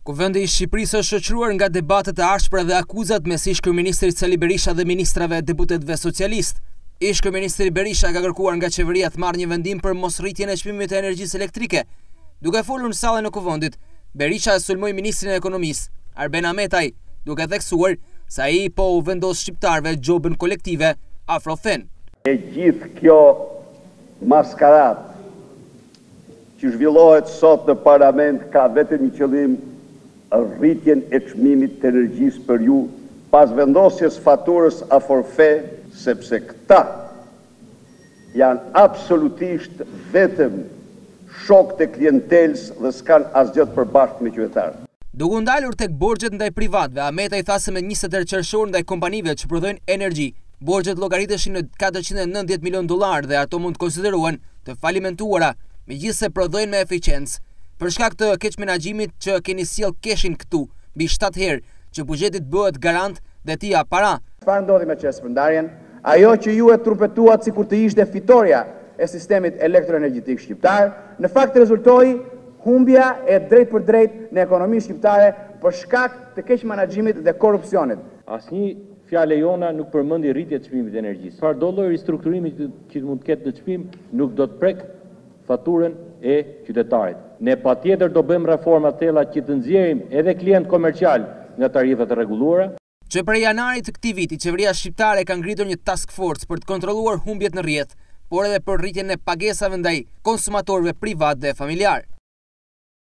Kuvendi i Shqipërisë është shoqëruar nga debatet e ashpra dhe akuzat mes ish-kryeministrit Sali Berisha dhe ministrave e deputetëve socialist. Ish-kryeministri Berisha ka kërkuar nga qeveria të marrë një vendim për mosrritjen e çmimit të energjisë elektrike. Duke folur në sallën e Kuvendit, Berisha e sulmoi ministrin e ekonomisë, Arben Ahmetaj, duke theksuar se ai po u vendos shqiptarëve gjobën kolektive afro fen. E gjithë kjo maskarat që zhvillohet sot në parlament ka vetëm një qëllim: rritjen e çmimit të energjisë për ju pas vendosjes faturës a forfe, sepse këta janë absolutisht vetëm shokët e klientelës dhe s'kan asgjë të përbashkët me qytetarët. Duke ndalur tek borxhet ndaj privatëve, Ahmetaj tha se me 20 qershor ndaj kompanive që prodhojnë energji, borxhet llogariteshin në $490 milion dhe ato mund të konsiderohen të falimentuara, megjithse prodhojnë me eficiencë. Për shkak të keq menaxhimit që keni sjell keshin këtu, mbi 7 herë që buxheti bëhet garant dhe ti jap para. Çfarë ndodhi me çështën? Ajo që ju e trumpetuat sikur të ishte fitoria e sistemit elektroenergjetik shqiptar, në fakt rezultoi humbja e drejt për drejt në ekonominë shqiptare për shkak të keq menaxhimit dhe korrupsionit. Asnjë fjalë jona nuk përmendi rritje të çmimit të energjisë. Çfarë do lloj ristrukturimi që mund të ketë në çmim nuk do të prek faturën e qytetarit. Ne patjetër do bëjmë reforma të tilla që të nxjerrim edhe klient komercial nga tarifat e rregulluara. Që prej janarit të këtij viti, qeveria shqiptare ka ngritur një task force për të kontrolluar humbjet në rrjet, por edhe për rritjen e pagesave ndaj konsumatorëve privat dhe familjar.